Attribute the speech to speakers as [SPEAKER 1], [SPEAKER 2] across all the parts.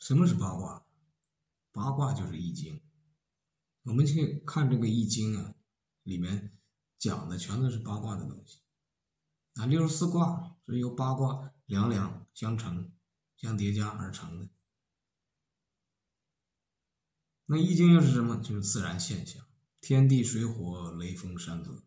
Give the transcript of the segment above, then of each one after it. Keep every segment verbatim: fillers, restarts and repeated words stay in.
[SPEAKER 1] 什么是八卦？八卦就是易经。我们去看这个易经啊，里面讲的全都是八卦的东西啊。六十四卦是由八卦两两相乘、相叠加而成的。那易经又是什么？就是自然现象，天地水火雷风山泽。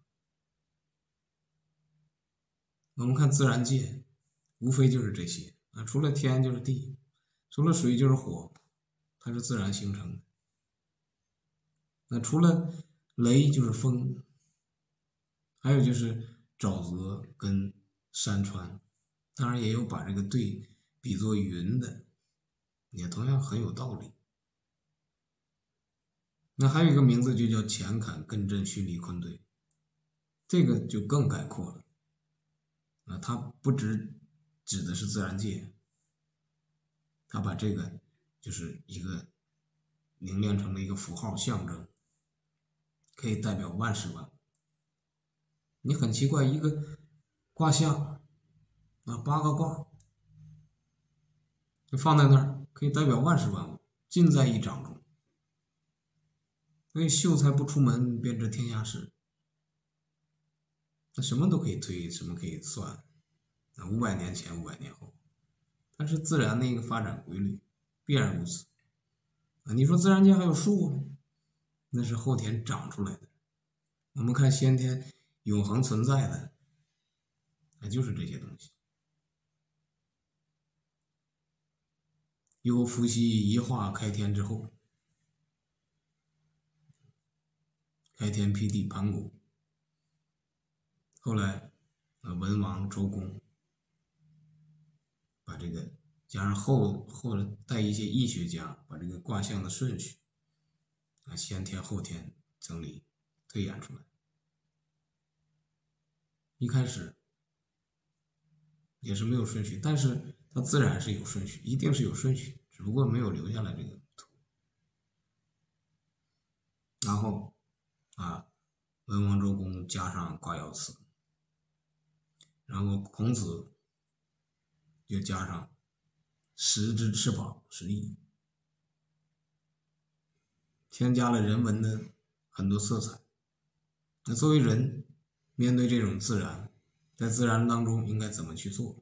[SPEAKER 1] 我们看自然界，无非就是这些啊，除了天就是地，除了水就是火，它是自然形成的。那除了雷就是风，还有就是沼泽跟山川，当然也有把这个对比作云的，也同样很有道理。那还有一个名字就叫乾坎艮震巽离坤兑，这个就更概括了啊，它不只指的是自然界，它把这个就是一个凝练成了一个符号象征，可以代表万事万物。你很奇怪，一个卦象啊，八个卦就放在那儿，可以代表万事万物，尽在一掌中。所以秀才不出门，便知天下事。那什么都可以推，什么可以算。那五百年前，五百年后，它是自然的一个发展规律，必然如此。啊，你说自然界还有树呢，那是后天长出来的。我们看先天永恒存在的，那就是这些东西。有伏羲一画开天之后，开天辟地盘古，后来呃文王周公把这个加上后后带一些易学家把这个卦象的顺序啊先天后天整理推演出来。一开始也是没有顺序，但是它自然是有顺序，一定是有顺序，只不过没有留下来这个图。然后啊，文王周公加上卦爻辞，然后孔子又加上十之翅膀十翼，添加了人文的很多色彩。那作为人，面对这种自然，在自然当中应该怎么去做，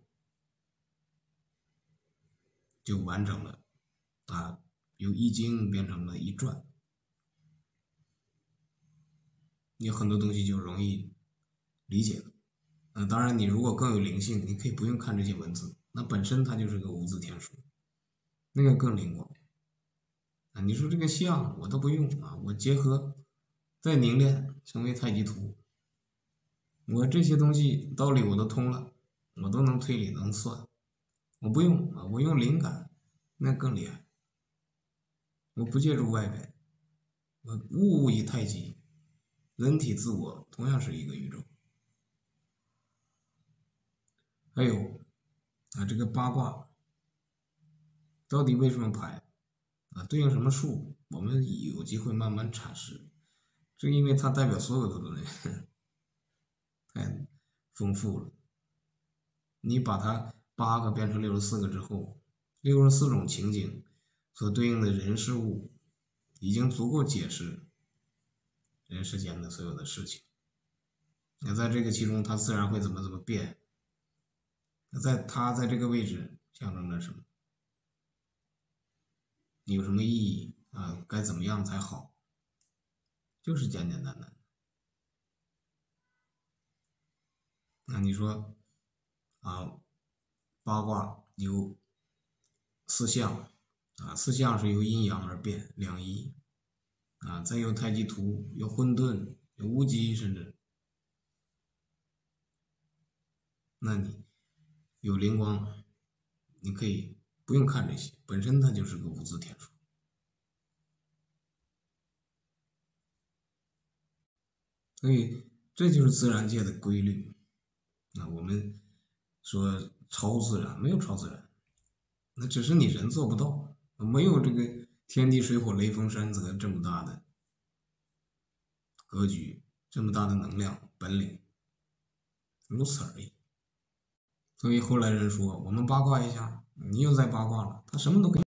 [SPEAKER 1] 就完整了啊，由易经变成了易传。你很多东西就容易理解了。那当然，你如果更有灵性，你可以不用看这些文字，那本身它就是个无字天书，那个更灵光。啊，你说这个象我都不用啊，我结合再凝练成为太极图，我这些东西道理我都通了，我都能推理能算，我不用啊，我用灵感，那更厉害。我不借助外边，我物物以太极。人体自我同样是一个宇宙。还有啊，这个八卦到底为什么排啊？对应什么数？我们有机会慢慢阐释。这因为它代表所有的东西，太丰富了。你把它八个变成六十四个之后，六十四种情景所对应的人事物，已经足够解释人世间的所有的事情。那在这个其中，它自然会怎么怎么变。那在它在这个位置象征着什么？有什么意义啊？该怎么样才好？就是简简单单。那你说啊，八卦由四象啊，四象是由阴阳而变，两仪啊，再由太极图，有混沌，有无极，甚至，那你有灵光，你可以不用看这些，本身它就是个无字天书。所以这就是自然界的规律。那我们说超自然，没有超自然，那只是你人做不到，没有这个天地水火雷风山泽这么大的格局，这么大的能量本领，如此而已。所以后来人说，我们八卦一下，你又在八卦了，他什么都可以。